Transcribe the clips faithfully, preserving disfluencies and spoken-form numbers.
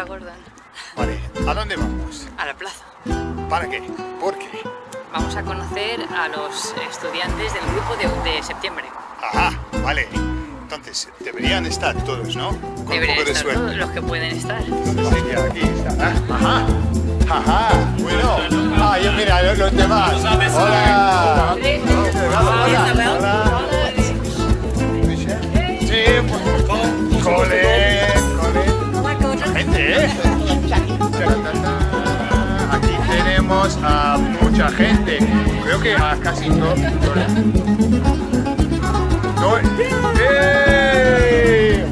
Hola, Gordon. Vale, ¿a dónde vamos? A la plaza. ¿Para qué? ¿Por qué? Vamos a conocer a los estudiantes del grupo de, de septiembre. Ajá, vale. Entonces, deberían estar todos, ¿no? Con Deberían un poco de estar suerte. todos los que pueden estar. Entonces, sí, aquí está. Ajá. Ajá. Bueno. Ah, yo mira, los, los demás. Hola. Hola. Hola. Hola. Sí, pues. Cole. Cole. Gente, ¿eh? Aquí tenemos a mucha gente. Creo que a casi todos. No. ¡Eh!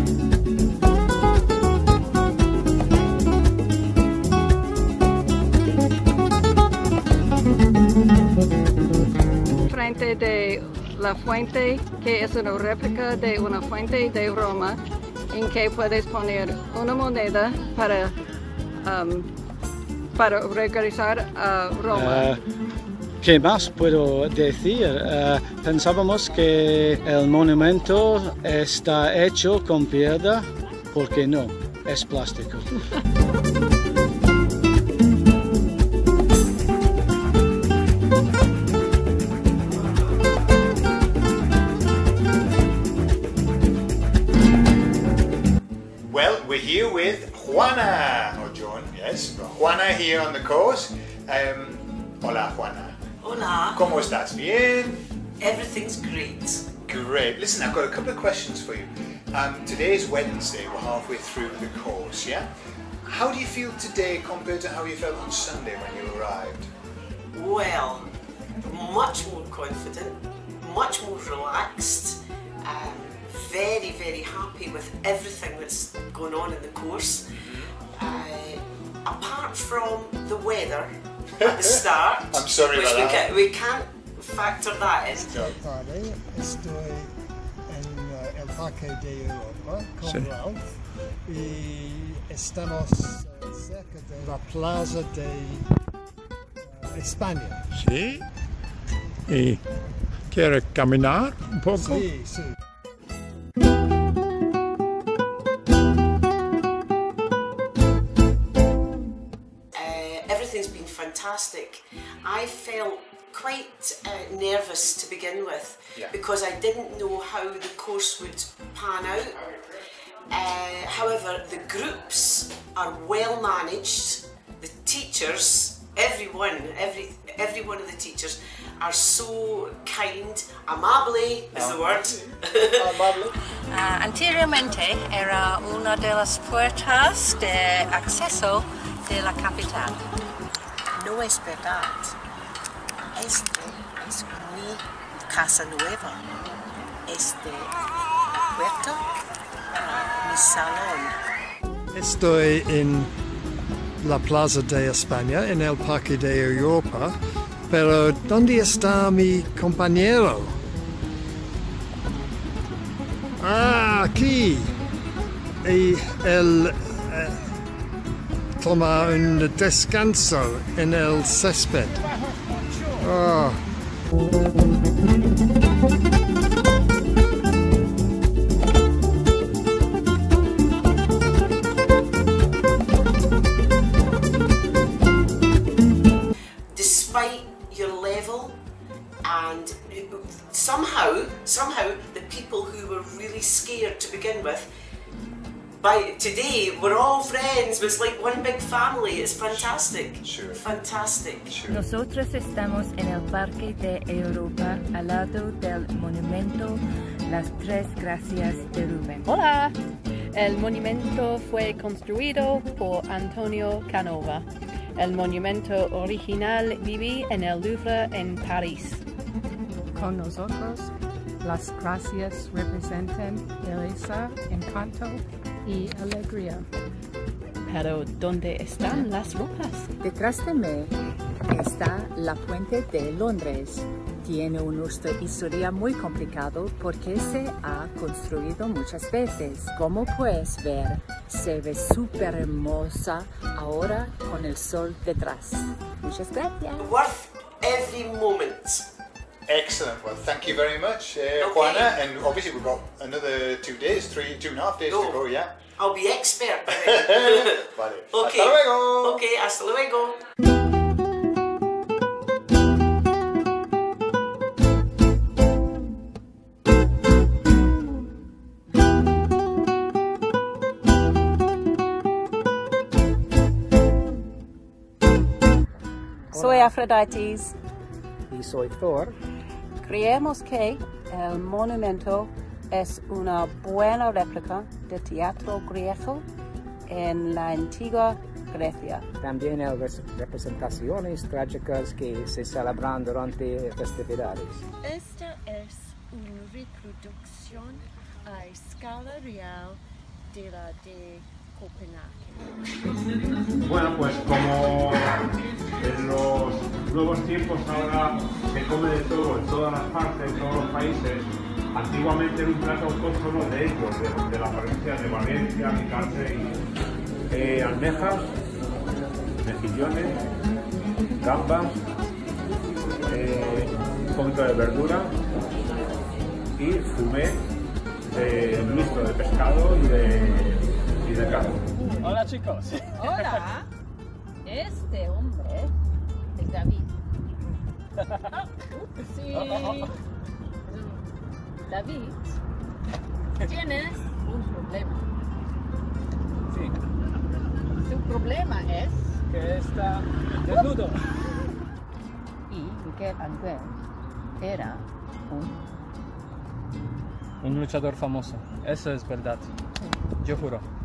Frente de la fuente, que es una réplica de una fuente de Roma, en que puedes poner una moneda para, um, para regresar a Roma. Uh, ¿Qué más puedo decir? Uh, pensábamos que el monumento está hecho con piedra, porque no, es plástico. Well, we're here with Juana, or John, yes. Juana here on the course. Um, hola, Juana. Hola. ¿Cómo estás? ¿Bien? Everything's great. Great. Listen, I've got a couple of questions for you. Um, today is Wednesday. We're halfway through the course, yeah? How do you feel today compared to how you felt on Sunday when you arrived? Well, much more confident, much more relaxed, um, very, very happy with everything that's going on in the course. Uh, apart from the weather at the start, I'm sorry which about we, that. ca we can't factor that in. Padre, estoy en uh, el Parque de Europa con Sí. Ralph y estamos uh, cerca de la Plaza de uh, España. Sí. ¿Y quiere caminar un poco? Sí, sí. Everything's been fantastic. I felt quite uh, nervous to begin with Yeah. because I didn't know how the course would pan out. Uh, however, the groups are well managed. The teachers, everyone, every every one of the teachers are so kind. Amable is the word. Uh, anteriormente era una de las puertas de acceso de la capital. No es verdad. Este es mi casa nueva. Este puerta, uh, mi salón. Estoy en la Plaza de España, en el Parque de Europa, pero ¿dónde está mi compañero? Ah, aquí. Y él eh, toma un descanso en el césped. Ah. Despite your level, and somehow, somehow, the people who were really scared to begin with, by today we're all friends. It's like one big family. It's fantastic. Sure. Fantastic. Sure. Nosotros estamos en el Parque de Europa, al lado del monumento Las Tres Gracias de Rubén. Hola. El monumento fue construido por Antonio Canova. El monumento original vive en el Louvre en París. Con nosotros, las gracias representan belleza, encanto y alegría. Pero ¿dónde están las ropas? Detrás de mí está la Puente de Londres. Tiene una historia muy complicada porque se ha construido muchas veces. Como puedes ver, se ve súper hermosa ahora con el sol detrás. Muchas gracias. Worth every moment. Excellent. Well, thank you very much, uh, Okay. Juana. And obviously we've got another two days, three, two and a half days Oh. to go, yeah? I'll be expert. Vale. Okay. Hasta luego. Okay, hasta luego. Soy Aphrodite. Y soy Thor. Creemos que el monumento es una buena réplica de teatro griego en la antigua Grecia. También hay representaciones trágicas que se celebran durante festividades. Esta es una reproducción a escala real de la de Copenhague. Bueno, pues como en los nuevos tiempos ahora se come de todo en todas las partes, en todos los países, antiguamente era un plato autóctono de ellos, de, de la provincia de Valencia, Alicante, y, eh, almejas, mejillones, gambas, eh, un poquito de verdura y fumé de mixto de pescado y de, y de carne. Hola chicos. Hola. Este hombre es David. Sí. David, tienes un problema. Sí. Su problema es que está desnudo. Y Miguel Ángel era un... Un luchador famoso. Eso es verdad. Yo juro.